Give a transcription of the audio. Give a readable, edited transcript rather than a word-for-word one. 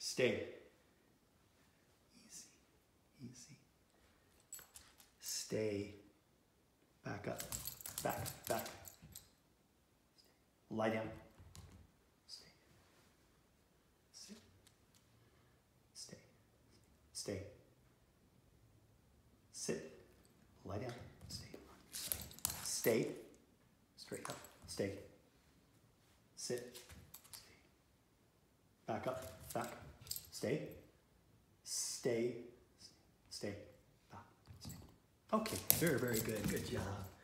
Stay. Easy, easy. Stay. Back up. Back, back. Lie down. Stay. Sit. Stay. Stay. Sit. Lie down. Stay. Stay. Straight up. Stay. Sit. Stay. Back up. Back. Stay. Stay. Stay. Back. Stay. Okay. Very, very good. Good job.